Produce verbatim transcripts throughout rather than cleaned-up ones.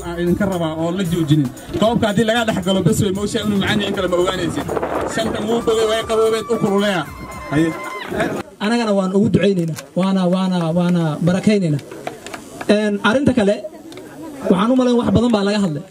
idinka rabaa oo la joojinin koobka haddii laga dhex galo bas way mooshaa inuu macaan in kale ma ogaanaysid shantan wuu bogay way qaboobeed u kululeya anagana waan ugu ducaynaynaa waana waana waana barakaynaynaa een arinta kale waxaan u malayn wax badan baa laga hadlay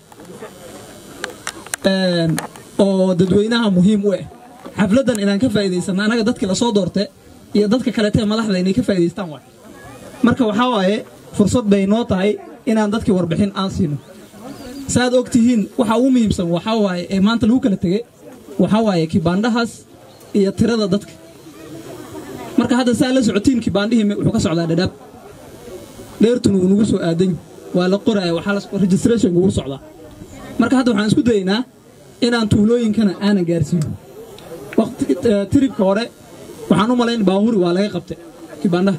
een oo dadweynaha muhiim u ah xafladan inaan ka faa'iideysano anaga dadkii la soo doortay iyo dadka kale ee madaxda inay ka faa'iideystaan wax marka waxa waaye fursad bay noo tahay inaan dadkii warbixin aan siino saad ogtihiin waxa uu muhiimsan waxa waaye ee maanta lagu kala tagay waxa waaye kibaandhahaas iyo tirada dadka marka hadda saa la socotiin kibaandhihii wuxuu ka socdaa dhadhaab dheertuna uu nagu soo aadan waa la qoraaya waxa la registration ugu socdaa marka hadda waxaan isku dayaynaa inaan tuulooyinkana aanan gaarsiino waqti tiribka hore waxaan u malayn baahuri waa laga qabtay kibaandhaha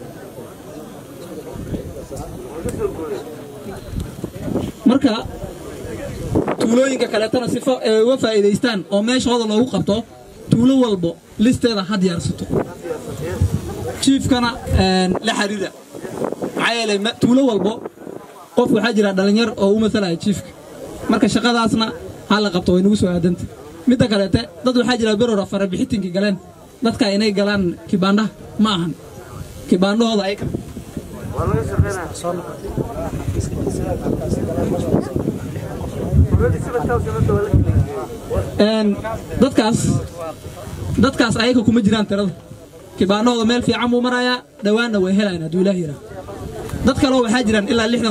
marka tuulooyinka kaleetana sifo ay uga faa'iidaystaan oo meeshooda loogu qabto tuulo walbo listeeda had yaarsato chiefkana la xiriira maxaa yeelay tuulo walbo qof waxaa jira dhalinyar oo u matalaya chiefka marka shaqadaasna ha la qabto way nagu soo aadanta midda kaleete dad waxaa jira berora farabixitinkii galeen dadka inay galaan kibaandhaha ma ahan kibaandhahooda ay een dadkaas dadkaas ayaga kuma jiraan tirada kibaandhahooda meel fiican buu marayaa dhawaanna way helayaan hadduu ilaah yidhaah dad kaloo waxaa jiraan ilaa lixdan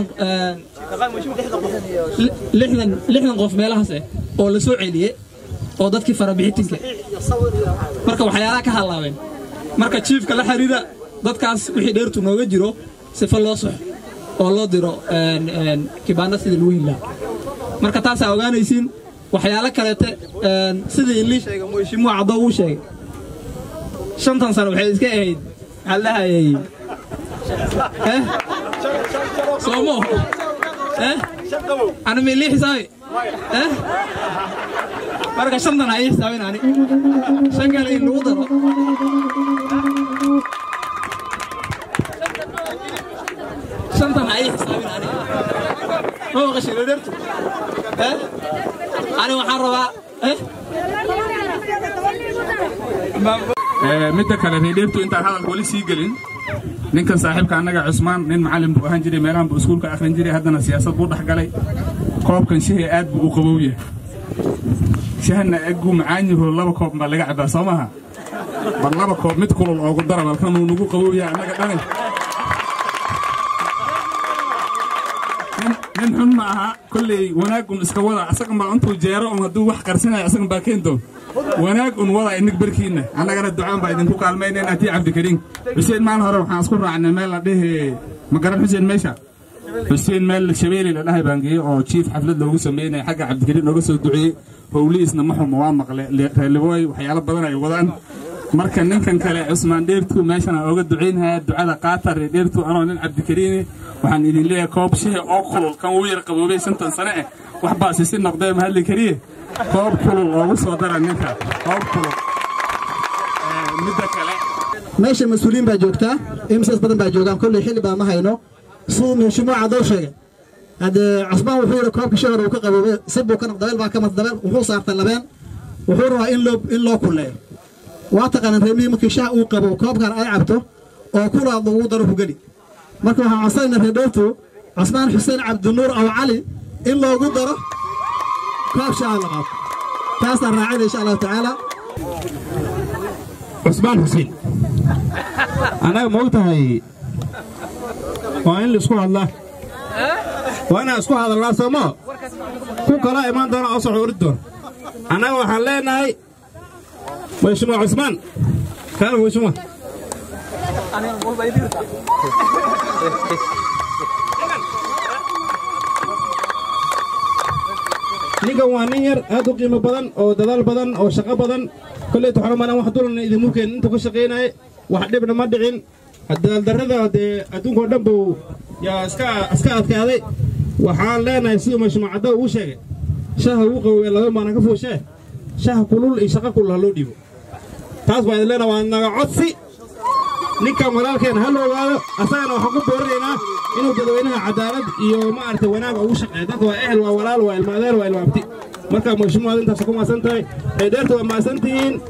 lixdan lixdan qof meelahaas ah oo la soo celiyey oo dadkii farabixitinka marka waxyaalaha ka halaabeen marka chiefka la xiriira dadkaas wixii dheertu nooga jiro sifa loo soxo oo loo diro een een kibaandha sidii lagu hilaa marka taas ay ogaanaysiin waxyaalo kaleete een sidii ilii sheegay muushimu caddo uu sheegay shantan sano waxay iska ahayd halaayay eh soomo eh ana ma ilii xisaabi eh marka shantan ay xisaabin ani shan kale in lagu daro shantan ay xisaabin ani oo qashiro dhartu eh ani waxaan rabaa eh midda kale reedheertu intaan hadalka wali sii gelin ninkan saaxiibka annaga Cusmaan nin macallin buu ahaan jiray meelahan buu iskuulka akhrin jiray haddana siyaasad buu dhax galay koobkan shey aad buu u qabowyahay shahna agu macaanihu laba koob ma laga cabaa Soomaha bal laba koob mid kulul oo dara balkan uu nagu qabowyahay annaga dhanay nin xun ma aha kulli wanaagun iska wada asaga ma intuu jeero oo haduu wax qarsinayo asaga baa keento wanaag un wada inag barkiina annagana ducaan baa idinku kaalmaynayna tii Cabdikariin Xuseen maan hore waxaan isku raacnay meel la dhahay ma garan Xuseen meesha Xuseen meel shabeeli la dhahay baangiyo oo chief xaflad loogu sameeyay xagga Cabdikariin nooga soo duceeyay howliisna ma xumo waa maqle reelibooy waxyaalo badan ay wadaan marka ninkan kale Cusmaan dheertu meeshana ooga duceynaya ducada qaatar dheertu anoo nin Cabdikariin waxaan idin leeyahay koob shay oo kulul kan uu yar qaboobay shantan sano ah wax baa si noqday ma hadli kariye koob kulul oo soo dara ninka koob kulul ee midda kale meesha mas'uuliin baa joogta imsas badan baa joogaan kulli xilli baa ma hayno suu meeshumaa cadoo sheegay hada Cusmaan wuxuu yiri koobka shahar uu ka qaboobay sabab kan dabeel baa ka mad dabeel wuxuu saartay labeen wuxuu rabaa in loo in loo kuleeyo waa taqaan reemii markii shaah uu qabo koobkan ay cabto oo kulaad lagu daro ku gali marka waxaan codsanaynaa reedheertu Cusmaan Xuseen Cabdinuur aw Cali in loogu daro koob shaah la qabo taas raacay insha Allah taala Cusmaan Xuseen anaga moogtahay waa in la isku hadlaa waa in isku hadalnaa Soomo ku kala imaan doona oo soo urid doon anaga waxaan leenahay Mheshimiwa Cusmaan kana Mheshimiwa aniga qol bay dirta nigan waa nin yar aad u qiimo badan oo dadaal badan oo shaqo badan kulli taxrumaan wax dulan idin mumkin inta ku shaqeynay wax dhibna ma dhicin hadal darada de adduunka dhan buu yaa iska iska adkaaday waxaan leenahay si Mheshimiwa Caddo uu sheegay shaah uu qoway laba maana ka fuushay shaah kulul iyo shaqo kulul loo dhibo taas waa idin leenahay waa naga codsi ninkan walaalkeen ha loogaado asagana waxaan ku boorinaynaa inuu dadweynaha cadaalad iyo maaragtay wanaag ugu shaqeeyo dadka waa ehel waa walaal waa ilmaadeen waa ilmaabti marka mushmuwaad intaas ku maasan tahay ay dheerta waa maasan tihiin